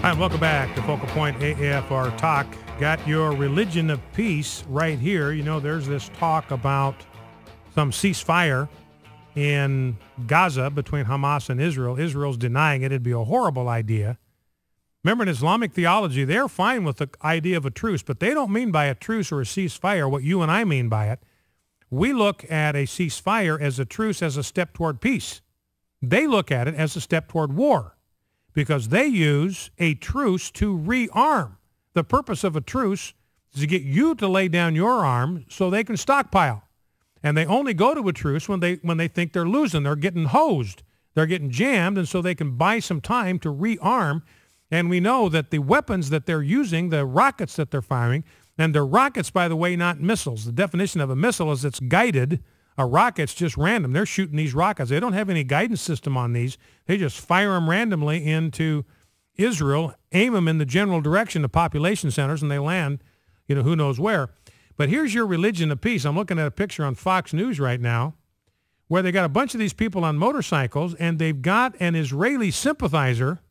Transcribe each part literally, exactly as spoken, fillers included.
Hi, and welcome back to Focal Point A F R Talk. Got your religion of peace right here. You know, there's this talk about some ceasefire in Gaza between Hamas and Israel. Israel's denying it. It'd be a horrible idea. Remember, in Islamic theology, they're fine with the idea of a truce, but they don't mean by a truce or a ceasefire what you and I mean by it. We look at a ceasefire as a truce as a step toward peace. They look at it as a step toward war because they use a truce to rearm. The purpose of a truce is to get you to lay down your arm so they can stockpile. And they only go to a truce when they when they think they're losing. They're getting hosed. They're getting jammed, and so they can buy some time to rearm. And we know that the weapons that they're using, the rockets that they're firing, and they're rockets, by the way, not missiles. The definition of a missile is it's guided. A rocket's just random. They're shooting these rockets. They don't have any guidance system on these. They just fire them randomly into Israel, aim them in the general direction of population centers, and they land, you know, who knows where. But here's your religion of peace. I'm looking at a picture on Fox News right now where they got a bunch of these people on motorcycles, and they've got an Israeli sympathizer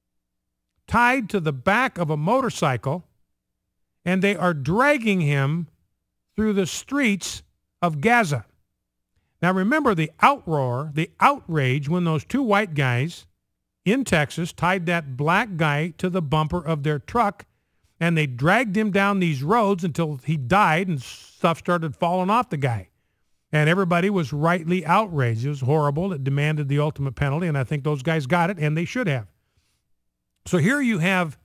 tied to the back of a motorcycle, and they are dragging him through the streets of Gaza. Now remember the outroar, the outrage when those two white guys in Texas tied that black guy to the bumper of their truck, and they dragged him down these roads until he died and stuff started falling off the guy. And everybody was rightly outraged. It was horrible. It demanded the ultimate penalty, and I think those guys got it, and they should have. So here you have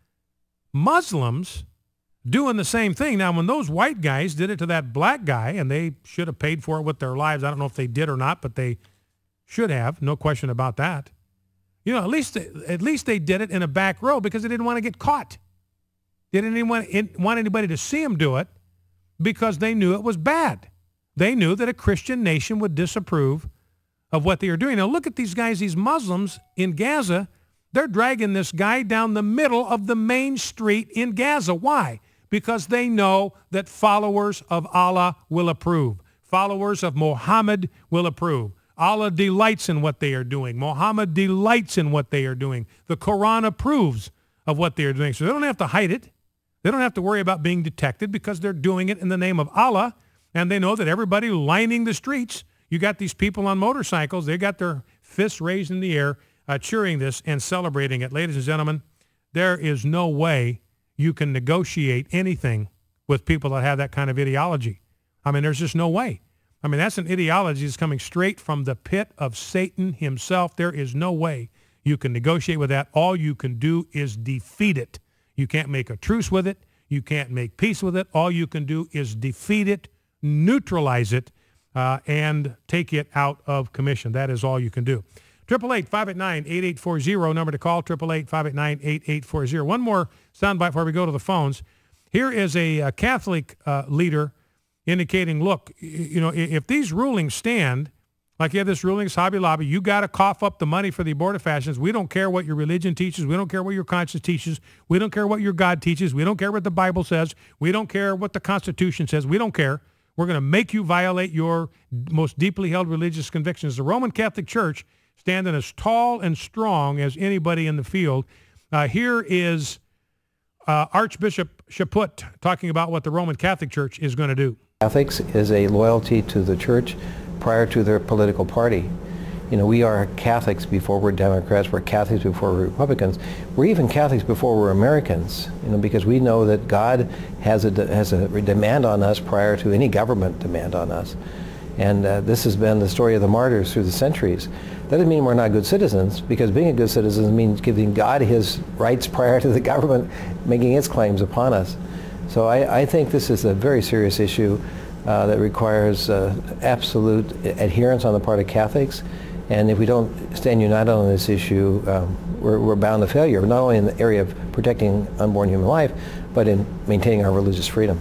Muslims doing the same thing. Now, when those white guys did it to that black guy, and they should have paid for it with their lives, I don't know if they did or not, but they should have, no question about that. You know, at least at least they did it in a back row because they didn't want to get caught. They didn't want, want anybody to see them do it because they knew it was bad. They knew that a Christian nation would disapprove of what they are doing. Now, look at these guys, these Muslims in Gaza. They're dragging this guy down the middle of the main street in Gaza. Why? Because they know that followers of Allah will approve. Followers of Muhammad will approve. Allah delights in what they are doing. Muhammad delights in what they are doing. The Quran approves of what they are doing. So they don't have to hide it. They don't have to worry about being detected because they're doing it in the name of Allah. And they know that everybody lining the streets, you got these people on motorcycles, they got their fists raised in the air, uh, cheering this and celebrating it. Ladies and gentlemen, there is no way you can negotiate anything with people that have that kind of ideology. I mean, there's just no way. I mean, that's an ideology that's coming straight from the pit of Satan himself. There is no way you can negotiate with that. All you can do is defeat it. You can't make a truce with it. You can't make peace with it. All you can do is defeat it, neutralize it, uh, and take it out of commission. That is all you can do. eight eight eight, five eight nine, eight eight four zero, number to call, eight eight eight, five eight nine, eight eight four zero. One more soundbite before we go to the phones. Here is a, a Catholic uh, leader indicating, look, you know, if these rulings stand, like you have this ruling, Hobby Lobby, you got to cough up the money for the abortifacients. We don't care what your religion teaches. We don't care what your conscience teaches. We don't care what your God teaches. We don't care what the Bible says. We don't care what the Constitution says. We don't care. We're going to make you violate your most deeply held religious convictions. The Roman Catholic Church standing as tall and strong as anybody in the field. Uh, here is uh, Archbishop Chaput talking about what the Roman Catholic Church is going to do. Catholics is a loyalty to the church prior to their political party. You know, we are Catholics before we're Democrats, we're Catholics before we're Republicans. We're even Catholics before we're Americans, you know, because we know that God has a, has a demand on us prior to any government demand on us. And uh, this has been the story of the martyrs through the centuries. That doesn't mean we're not good citizens, because being a good citizen means giving God his rights prior to the government making its claims upon us. So I, I think this is a very serious issue uh, that requires uh, absolute adherence on the part of Catholics. And if we don't stand united on this issue, um, we're, we're bound to failure, not only in the area of protecting unborn human life, but in maintaining our religious freedom.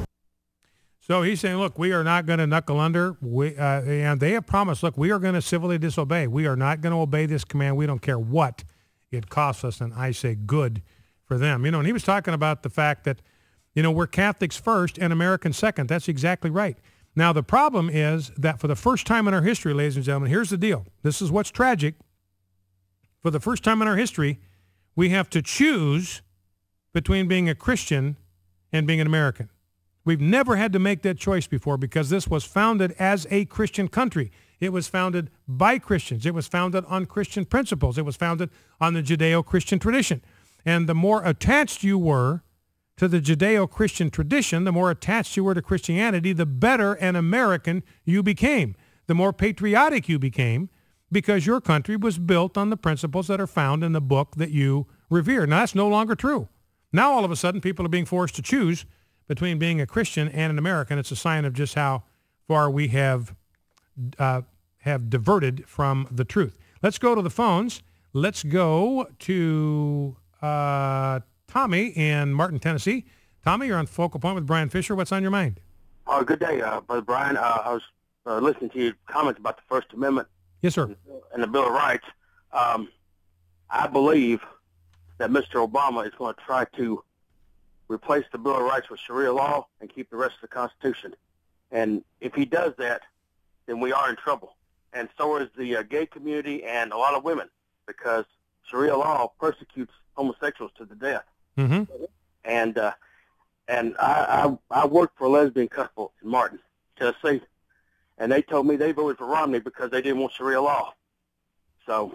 So he's saying, look, we are not going to knuckle under. We, uh, and they have promised, look, we are going to civilly disobey. We are not going to obey this command. We don't care what it costs us. And I say good for them. You know, and he was talking about the fact that, you know, we're Catholics first and Americans second. That's exactly right. Now, the problem is that for the first time in our history, ladies and gentlemen, here's the deal. This is what's tragic. For the first time in our history, we have to choose between being a Christian and being an American. We've never had to make that choice before because this was founded as a Christian country. It was founded by Christians. It was founded on Christian principles. It was founded on the Judeo-Christian tradition. And the more attached you were to the Judeo-Christian tradition, the more attached you were to Christianity, the better an American you became. The more patriotic you became because your country was built on the principles that are found in the book that you revere. Now, that's no longer true. Now, all of a sudden, people are being forced to choose between being a Christian and an American. It's a sign of just how far we have uh, have diverted from the truth. Let's go to the phones. Let's go to uh, Tommy in Martin, Tennessee. Tommy, you're on Focal Point with Brian Fisher. What's on your mind? Oh, good day, uh, Brother Brian. Uh, I was uh, listening to your comments about the First Amendment. Yes, sir. And the Bill of Rights. Um, I believe that Mister Obama is going to try to replace the Bill of Rights with Sharia law and keep the rest of the Constitution. And if he does that, then we are in trouble. And so is the uh, gay community and a lot of women, because Sharia law persecutes homosexuals to the death. Mm-hmm. And uh, and I, I I worked for a lesbian couple in Martin, Tennessee, and they told me they voted for Romney because they didn't want Sharia law. So.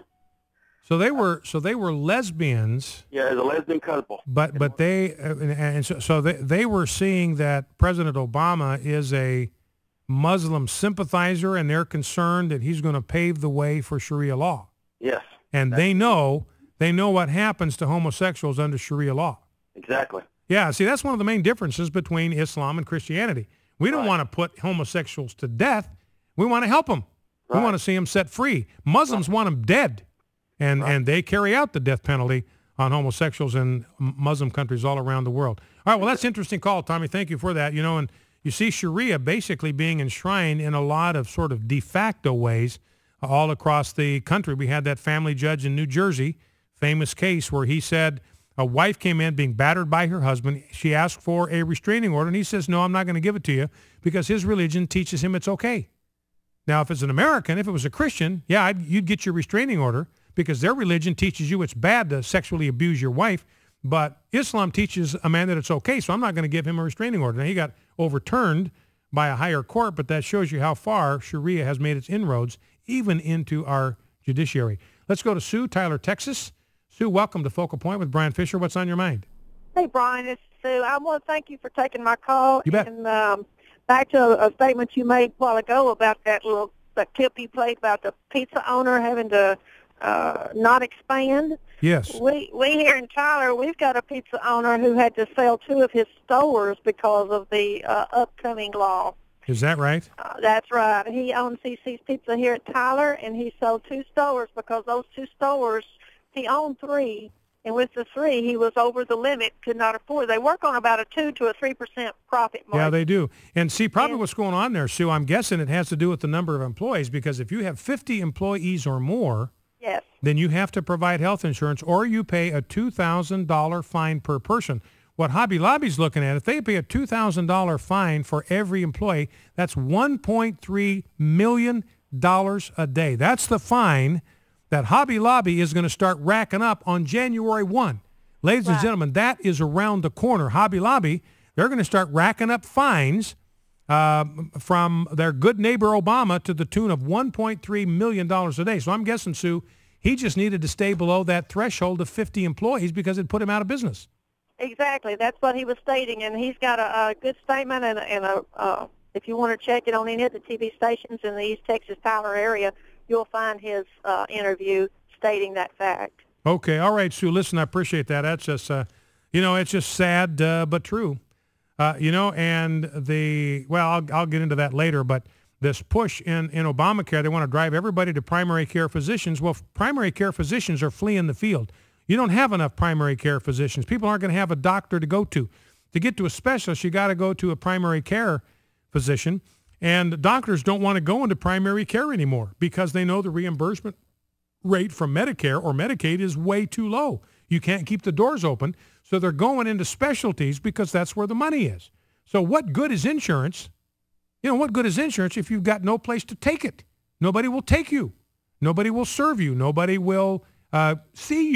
So they were so they were lesbians. Yeah, it's a lesbian couple. But but they uh, and, and so, so they they were seeing that President Obama is a Muslim sympathizer, and they're concerned that he's going to pave the way for Sharia law. Yes. And they know they know what happens to homosexuals under Sharia law. Exactly. Yeah. See, that's one of the main differences between Islam and Christianity. We don't right. want to put homosexuals to death. We want to help them. Right. We want to see them set free. Muslims right. want them dead. And right. and they carry out the death penalty on homosexuals in Muslim countries all around the world. All right, well, that's an interesting call, Tommy. Thank you for that. You know, and you see Sharia basically being enshrined in a lot of sort of de facto ways all across the country. We had that family judge in New Jersey, famous case where he said a wife came in being battered by her husband. She asked for a restraining order, and he says, no, I'm not going to give it to you because his religion teaches him it's okay. Now, if it's an American, if it was a Christian, yeah, I'd, you'd get your restraining order, because their religion teaches you it's bad to sexually abuse your wife, but Islam teaches a man that it's okay, so I'm not going to give him a restraining order. Now, he got overturned by a higher court, but that shows you how far Sharia has made its inroads, even into our judiciary. Let's go to Sue, Tyler, Texas. Sue, welcome to Focal Point with Brian Fisher. What's on your mind? Hey, Brian, it's Sue. I want to thank you for taking my call. You bet. And um, back to a, a statement you made a while ago about that little that tip you played about the pizza owner having to Uh, not expand. Yes. We we here in Tyler, we've got a pizza owner who had to sell two of his stores because of the uh, upcoming law. Is that right? Uh, that's right. He owns C C's Pizza here at Tyler, and he sold two stores because those two stores, he owned three, and with the three, he was over the limit, could not afford. They work on about a two to a three percent profit margin. Yeah, they do. And see, probably and, what's going on there, Sue, I'm guessing it has to do with the number of employees, because if you have fifty employees or more, yes, then you have to provide health insurance, or you pay a two thousand dollars fine per person. What Hobby Lobby's looking at, if they pay a two thousand dollars fine for every employee, that's one point three million dollars a day. That's the fine that Hobby Lobby is going to start racking up on January first. Ladies wow. and gentlemen, that is around the corner. Hobby Lobby, they're going to start racking up fines Uh, from their good neighbor Obama to the tune of one point three million dollars a day. So I'm guessing, Sue, he just needed to stay below that threshold of fifty employees because it put him out of business. Exactly. That's what he was stating, and he's got a, a good statement, and, and a, uh, if you want to check it on any of the T V stations in the East Texas Tyler area, you'll find his uh, interview stating that fact. Okay. All right, Sue, listen, I appreciate that. That's just, uh, you know, it's just sad uh, but true. Uh, you know, and the, well, I'll, I'll get into that later, but this push in, in Obamacare, they want to drive everybody to primary care physicians. Well, primary care physicians are fleeing the field. You don't have enough primary care physicians. People aren't going to have a doctor to go to. To get to a specialist, you got to go to a primary care physician, and doctors don't want to go into primary care anymore because they know the reimbursement rate from Medicare or Medicaid is way too low. You can't keep the doors open. So they're going into specialties because that's where the money is. So what good is insurance? You know, what good is insurance if you've got no place to take it? Nobody will take you. Nobody will serve you. Nobody will uh, see you.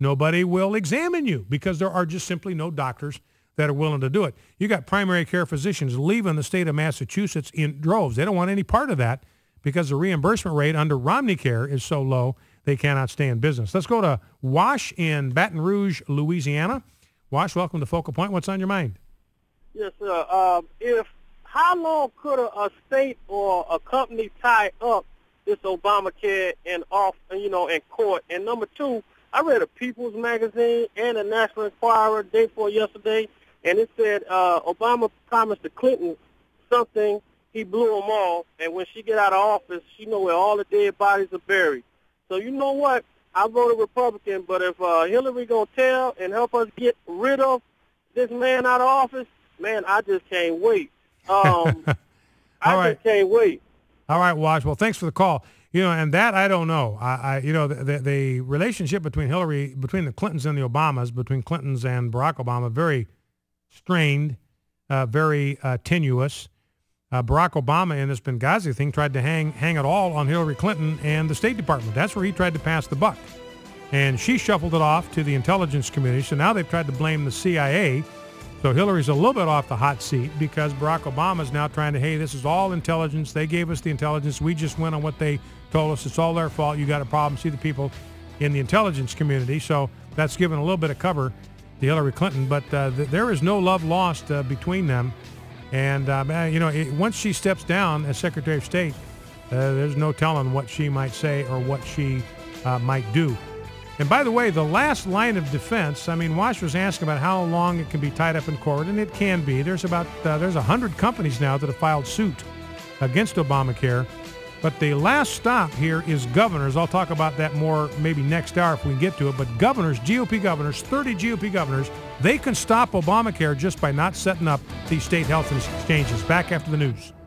nobody will examine you because there are just simply no doctors that are willing to do it. You got primary care physicians leaving the state of Massachusetts in droves. They don't want any part of that because the reimbursement rate under Romney Care is so low they cannot stay in business. Let's go to Wash in Baton Rouge, Louisiana. Wash, welcome to Focal Point. What's on your mind? Yes, sir. Uh, if how long could a, a state or a company tie up this Obamacare in off, you know, in court? And number two, I read a People's Magazine and a National Enquirer day before yesterday, and it said uh, Obama promised the Clinton something. He blew them all, and when she get out of office, she know where all the dead bodies are buried. So you know what? I voted Republican, but if uh, Hillary gonna tell and help us get rid of this man out of office, man, I just can't wait. Um, I right. just can't wait. All right, Wash. Well, thanks for the call. You know, and that I don't know. I, I you know, the, the, the relationship between Hillary, between the Clintons and the Obamas, between Clintons and Barack Obama, very strained, uh, very uh, tenuous. Uh, Barack Obama in this Benghazi thing tried to hang hang it all on Hillary Clinton and the State Department. That's where he tried to pass the buck. And she shuffled it off to the intelligence community. So now they've tried to blame the C I A. So Hillary's a little bit off the hot seat because Barack Obama is now trying to, hey, this is all intelligence. They gave us the intelligence. We just went on what they told us. It's all their fault. You got a problem. See the people in the intelligence community. So that's given a little bit of cover to Hillary Clinton. But uh, th- there is no love lost uh, between them. And, uh, you know, it, once she steps down as Secretary of State, uh, there's no telling what she might say or what she uh, might do. And by the way, the last line of defense, I mean, Wash was asking about how long it can be tied up in court, and it can be. There's about, uh, there's one hundred companies now that have filed suit against Obamacare. But the last stop here is governors. I'll talk about that more maybe next hour if we can get to it. But governors, G O P governors, thirty G O P governors, they can stop Obamacare just by not setting up these state health exchanges. Back after the news.